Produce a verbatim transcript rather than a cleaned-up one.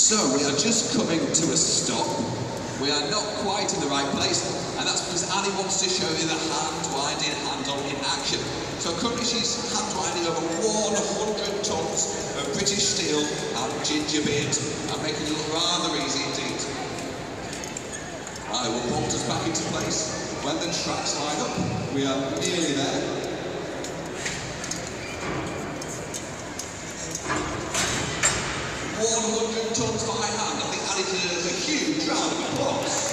So we are just coming to a stop. We are not quite in the right place, and that's because Annie wants to show you the hand-winding handle in action. So currently she's hand-winding over one hundred tons of British steel and ginger beard, and making it look rather easy indeed. I will bolt us back into place when the tracks line up. We are nearly there. one hundred tons by hand. I think Annie deserves a huge round of applause.